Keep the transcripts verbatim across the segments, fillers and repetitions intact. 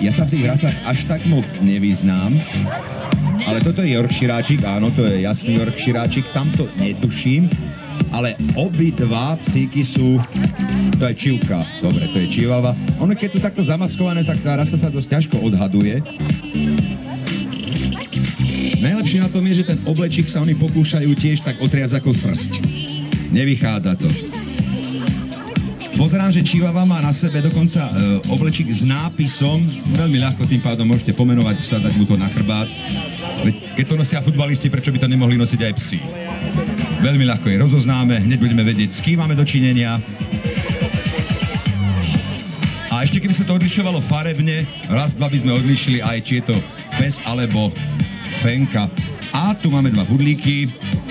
Ja sa v tých rasách až tak moc nevyznám, ale toto je Yorkshiráčik, áno, to je jasný Yorkshiráčik, tamto netuším, ale obidva psíky sú, to je čivka, dobre, to je čivava. Ono keď tu takto zamaskované, tak tá rasa sa dosť ťažko odhaduje. Najlepšie na tom je, že ten oblečík sa oni pokúšajú tiež tak otriasť ako srst. Nevychádza to. Pozerám, že čivava má na sebe dokonca e, oblečík s nápisom, veľmi ľahko tým pádom môžete pomenovať, sa dať mu to na chrbát. Keď to nosia futbalisti, prečo by to nemohli nosiť aj psi? Veľmi ľahko je rozoznáme, hneď budeme vedieť, s kým máme dočinenia. A ešte keby sa to odlišovalo farebne, raz, dva by sme odlíšili aj, či je to pes alebo fenka. A tu máme dva pudlíky.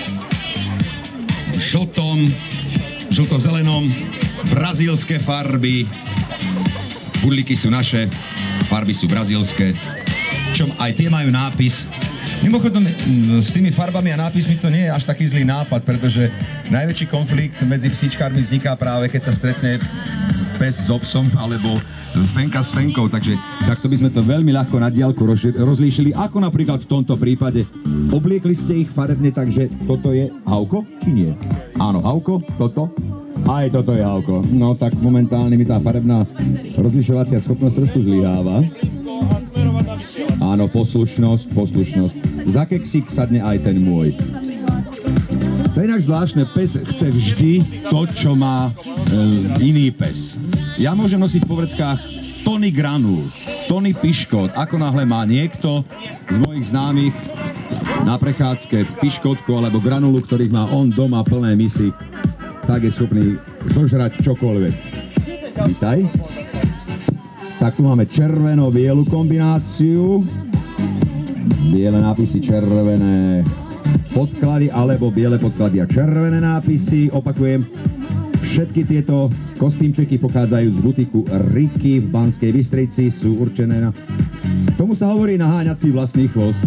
V žltom, žlto-zelenom, brazílske farby. Pudlíky sú naše, farby sú brazílske. Čom aj tie majú nápis. Mimochodom, s tými farbami a nápismi to nie je až taký zlý nápad, pretože najväčší konflikt medzi psíčkármi vzniká práve, keď sa stretne pes s obsom alebo fenka s fenkou, takže takto by sme to veľmi ľahko na diaľku rozlíšili, ako napríklad v tomto prípade. Obliekli ste ich farebne, takže toto je Hauko, či nie? Áno, Hauko, toto. Aj toto je Hauko. No tak momentálne mi tá farebná rozlišovacia schopnosť trošku zlyháva. Áno, poslušnosť, poslušnosť. Za keksík sadne aj ten môj. To je inak zvláštne, pes chce vždy to, čo má e, iný pes. Ja môžem nosiť po vreckách tony granul, tony piškot. Ako náhle má niekto z mojich známych na prechádzke piškotku alebo granulu, ktorých má on doma plné misy, tak je schopný zožrať čokoľvek. Vítaj. Tak tu máme červeno-bielu kombináciu. Biele nápisy, červené podklady, alebo biele podklady a červené nápisy. Opakujem, všetky tieto kostýmčeky pochádzajú z butiku Ricky v Banskej Bystrici, sú určené na... Tomu sa hovorí naháňať si vlastný chvost.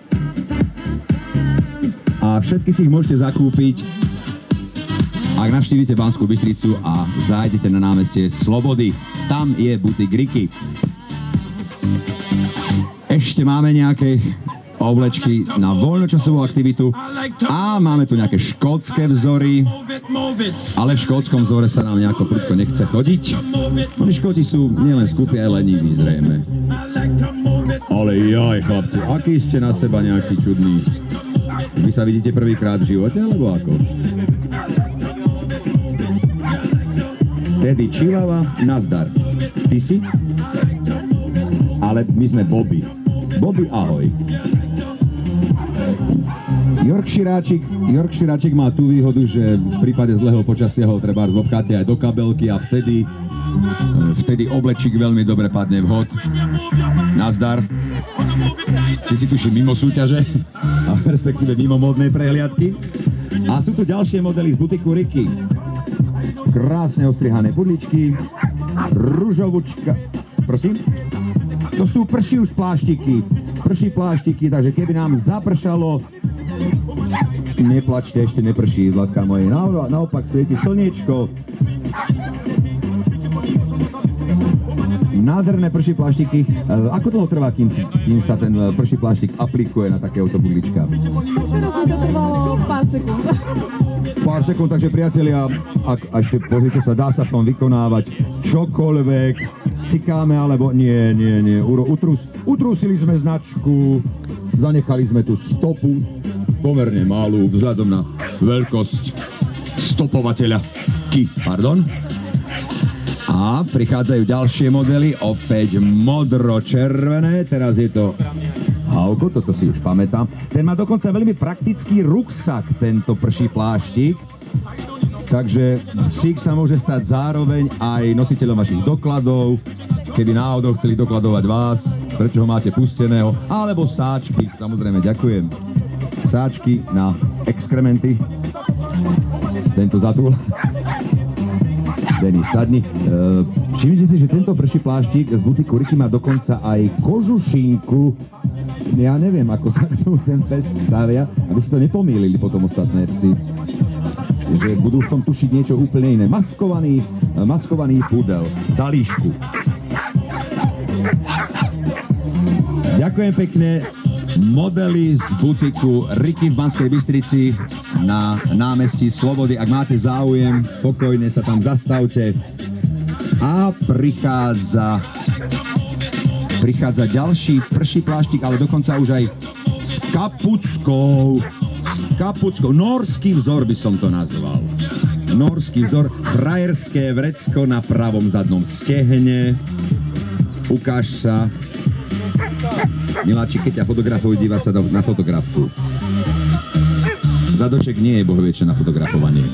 A všetky si ich môžete zakúpiť, ak navštívite Banskú Bystricu a zájdete na námestie Slobody. Tam je butik Ricky. Ešte máme nejaké oblečky na voľnočasovú aktivitu a máme tu nejaké škótske vzory, ale v škótskom vzore sa nám nejako prudko nechce chodiť. Oni Škóti sú nielen skúpi, aj leniví zrejme. Ale jaj, chlapci, aký ste na seba nejaký čudný. Vy sa vidíte prvýkrát v živote, alebo ako? Tedy Čilava, nazdar. Ty si? Ale my sme Bobby. Bobby, ahoj. Yorkshiráčik, Yorkshiráčik má tú výhodu, že v prípade zlého počasia ho treba zobcháte aj do kabelky a vtedy, vtedy oblečík veľmi dobre padne vhod. Nazdar. Ty si tuším mimo súťaže, a respektíve mimo módnej prehliadky. A sú tu ďalšie modely z butiku Ricky. Krásne ostrihané pudličky, ružovučka, prosím? To sú prší už pláštiky, prší pláštiky, takže keby nám zapršalo, neplačte, ešte neprší, Zlatka moje, naopak svieti slniečko. Nádherné prší pláštiky. Ako dlho trvá, kým, kým sa ten prší pláštik aplikuje na takéhoto pudlička? To trvalo pár sekúnd. Pár sekúnd, takže priatelia, ak, ešte pozrite sa, dá sa v tom vykonávať čokoľvek, cikáme, alebo nie, nie, nie, utrus, utrusili sme značku, zanechali sme tú stopu, pomerne malú, vzhľadom na veľkosť stopovateľa, ki, pardon. A prichádzajú ďalšie modely, opäť modro-červené, teraz je to Hauko, toto si už pamätám. Ten má dokonca veľmi praktický ruksak, tento prší pláštik. Takže psík sa môže stať zároveň aj nositeľom vašich dokladov, keby náhodou chceli dokladovať vás, prečo ho máte pusteného, alebo sáčky, samozrejme, ďakujem. Sáčky na exkrementy. Tento zatúl. Denis, sadni. E, všimnite si, že tento prší pláštik z butiku Ricky má dokonca aj kožušinku. Ja neviem, ako sa k tomu ten pes stavia, aby si to nepomýlili potom ostatné psy. Že budú v tom tušiť niečo úplne iné. Maskovaný, maskovaný pudel. Za líšku. Ďakujem pekne. Modely z butiku Riky v Banskej Bystrici na námestí Slobody. Ak máte záujem, pokojne sa tam zastavte. A prichádza, prichádza ďalší prší pláštik, ale dokonca už aj s kapuckou. S kapuckou. Norský vzor by som to nazval. Norský vzor. Frajerské vrecko na pravom zadnom stehne. Ukáž sa. Miláčik, keď ťa fotografujú, díva sa na fotografku. Zadoček nie je bohviečne na fotografovanie.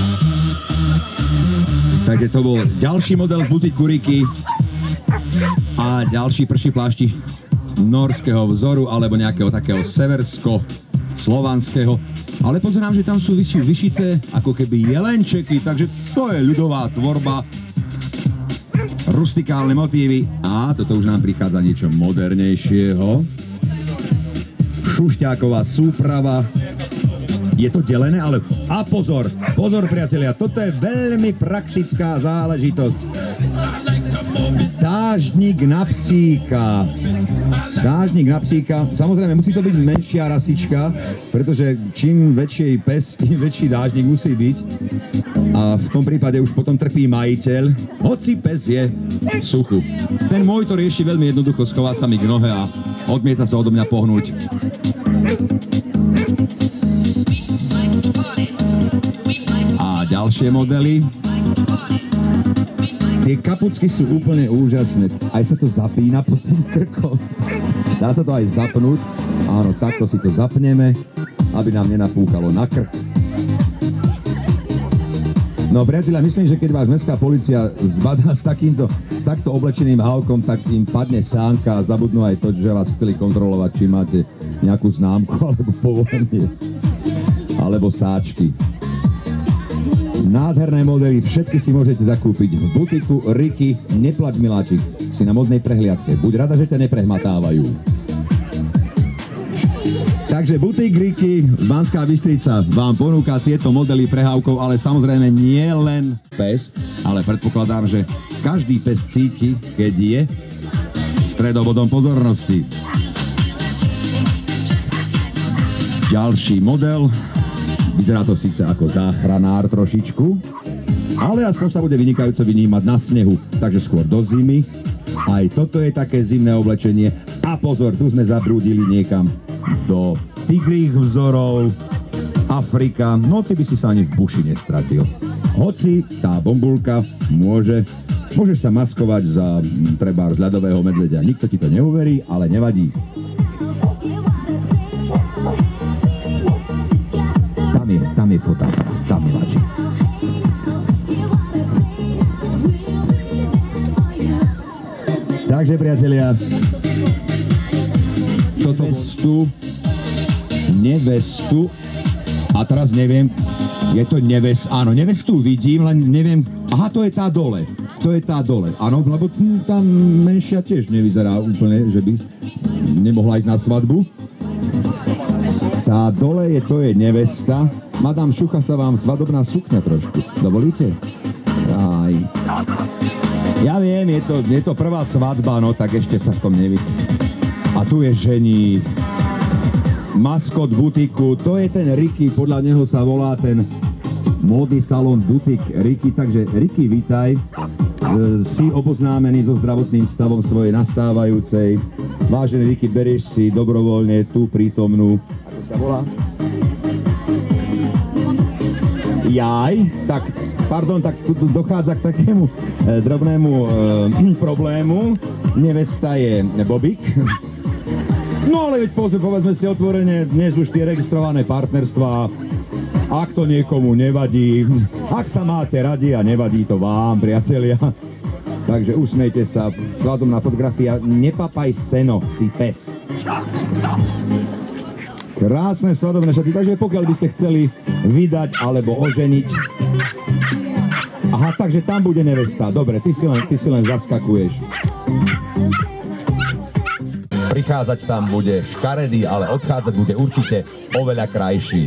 Takže to bol ďalší model z butiku Riky a ďalší prší pláštik norského vzoru alebo nejakého takého seversko-slovanského. Ale pozerám, že tam sú vyšité ako keby jelenčeky, takže to je ľudová tvorba. Rustikálne motívy a toto už nám prichádza niečo modernejšieho. Šušťáková súprava. Je to delené, ale... A pozor, pozor priatelia, toto je veľmi praktická záležitosť. Dážnik na psíka. Dážnik na psíka. Samozrejme, musí to byť menšia rasička, pretože čím väčší pes, tým väčší dážnik musí byť. A v tom prípade už potom trpí majiteľ, hoci pes je v suchu. Ten môj to rieši veľmi jednoducho, schová sa mi k nohe a odmieta sa odo mňa pohnúť. A ďalšie modely. Tie kapucky sú úplne úžasné. Aj sa to zapína pod tým krkom. Dá sa to aj zapnúť. Áno, takto si to zapneme, aby nám nenapúchalo na krk. No priatelia, myslím, že keď vás mestská polícia zbadá s takýmto, s takto oblečeným hávkom, tak im padne sánka a zabudnú aj to, že vás chceli kontrolovať, či máte nejakú známku alebo povolenie. Alebo sáčky. Nádherné modely, všetky si môžete zakúpiť v butiku Riky. Neplač, miláčik, si na modnej prehliadke. Buď rada, že ťa neprehmatávajú. Takže butik Riky, Banská Bystrica vám ponúka tieto modely prehávkov, ale samozrejme nie len pes, ale predpokladám, že každý pes cíti, keď je stredobodom pozornosti. Ďalší model. Vyzerá to síce ako záchranár trošičku, ale aspoň sa bude vynikajúco vynímať na snehu, takže skôr do zimy. Aj toto je také zimné oblečenie. A pozor, tu sme zabrúdili niekam do tigrých vzorov, Afrika, no ty by si sa ani v buši nestratil. Hoci tá bombulka môže, môžeš sa maskovať za trebárs ľadového medveďa. Nikto ti to neuverí, ale nevadí. Tam je, tam je fotoaparát, tam miláčik. Takže priatelia, toto vestu, nevestu, a teraz neviem, je to neves, áno, nevestu vidím, len neviem, aha, to je tá dole, to je tá dole, áno, lebo tam menšia tiež nevyzerá úplne, že by nemohla ísť na svadbu. Tá dole je, to je nevesta, madam, šucha sa vám svadobná sukňa trošku, dovolíte? Aj. Ja viem, je to, je to prvá svadba, no tak ešte sa v tom nevidí. A tu je ženík. Maskot butiku, to je ten Riky, podľa neho sa volá ten módny salón butik Riky. Takže Riky, vítaj. Si oboznámený so zdravotným stavom svojej nastávajúcej. Vážený Riky, berieš si dobrovoľne tú prítomnú, ako sa volá? Jaj, tak, pardon, tak tu dochádza k takému e, drobnému e, problému. Nevesta je Bobik. No ale veď pozor, povedzme si otvorene, dnes už tie registrované partnerstvá, ak to niekomu nevadí, ak sa máte radi a nevadí to vám, priatelia, takže usmejte sa, svadobná fotografia, nepapaj seno, si pes. Krásne svadobné šaty, takže pokiaľ by ste chceli vydať alebo oženiť. Aha, takže tam bude nevesta. Dobre, ty si len, ty si len zaskakuješ. Prichádzať tam bude škaredý, ale odchádzať bude určite oveľa krajší.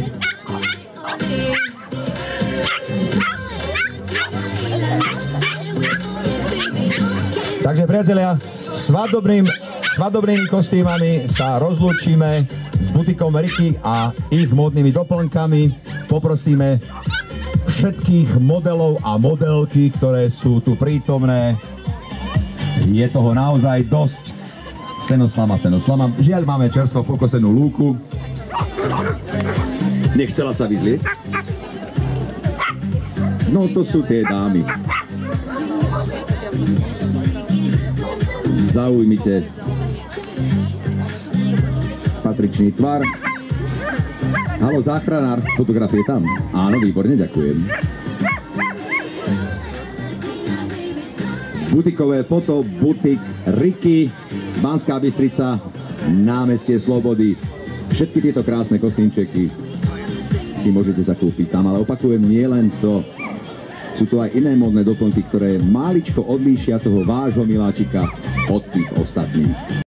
Takže priatelia, svadobným svadobnými kostýmami sa rozlúčime s butikom Riky a ich módnymi doplnkami. Poprosíme všetkých modelov a modelky, ktoré sú tu prítomné. Je toho naozaj dosť. Senoslama, senoslama. Žiaľ, máme čerstvo pokosenú lúku. Nechcela sa vyzlieť? No to sú tie dámy. Zaujmite patričný tvar. Haló, záchranár, fotografie tam. Áno, výborne, ďakujem. Butikové foto, butik Riky, Banská Bystrica, námestie Slobody. Všetky tieto krásne kostýmčeky si môžete zakúpiť tam, ale opakujem, nie len to. Sú tu aj iné módne doplnky, ktoré máličko odlíšia toho vášho miláčika od tých ostatných.